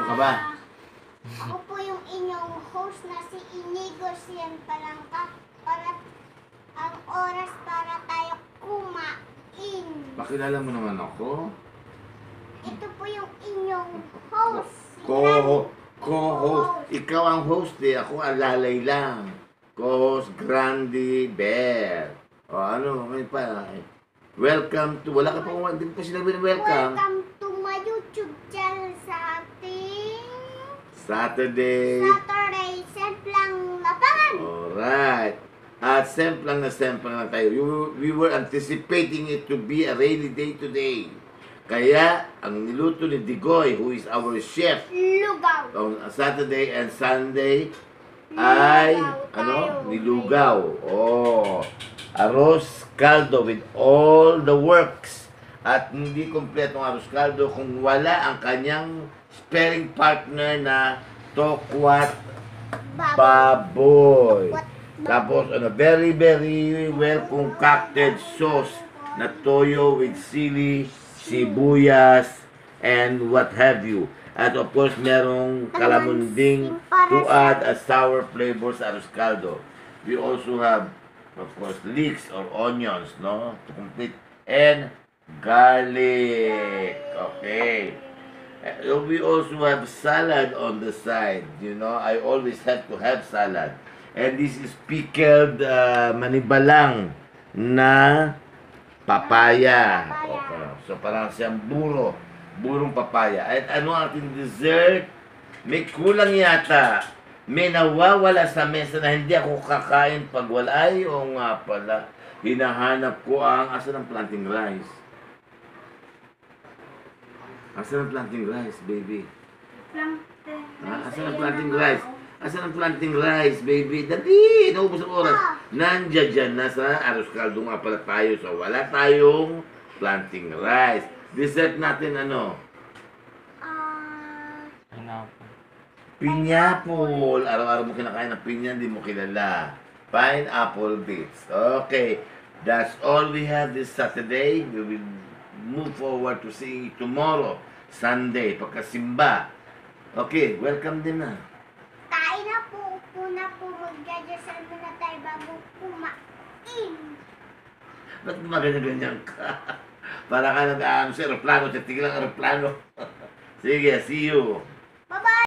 ka ba? Ako po yung inyong host na si Inigo Sian Palangka. Para ang oras para tayo kumain. Pakilala mo naman ako. Ito po yung inyong host. Co-host. Ikaw ang host eh. Ako ang lalay lang. Co-host Grande Bear. O ano, may pa. Welcome to, wala ka pa, hindi pa sinabi na welcome. Welcome to my YouTube channel sa ating Saturday. Semplang Lapangan. Alright. At semplang na tayo. We were anticipating it to be a rainy day today. Kaya, ang niluto ni Digoy, who is our chef, Lugaw. on Saturday and Sunday, ay, nilugaw. Oh, arroz caldo with all the works. At hindi kompleto ang arroz caldo kung wala ang kanyang sparring partner na tokwat baboy. Tapos, very, very well concocted sauce na toyo with sili, sibuyas, and what have you. At of course, merong kalamunding to add a sour flavor sa arroz caldo. We also have, of course, leeks or onions, no? To complete. And garlic. Okay. We also have salad on the side. You know, I always have to have salad. And this is pickled manibalang na papaya. Okay. So parang siyang burong papaya. At ano ang ating dessert? May kulang yata. May nawawala sa mesa na hindi ako kakain pag wala. Ay, o nga pala. Hinahanap ko ang asan ang planting rice. Asan ang planting rice, baby? Asan ang planting rice? Asan ang planting rice, baby? Dali! Naubos ang oras. Nandiyan dyan, nasa arroz caldo nga pala tayo. So, wala tayong planting rice. Dessert natin ano? Pineapple. Araw-araw mo kinakain ng pinya, hindi mo kilala. Pineapple bits. Okay. That's all we have this Saturday. We will move forward to see tomorrow, Sunday, pagkasimba. Okay, welcome din na. Kain na po. Una po magdadasal muna tayo bago kumain. Ba't maganda-ganyan ka? Para ka nag-aano sa aeroplano, titigil ang aeroplano. Sige, see you. Bye-bye!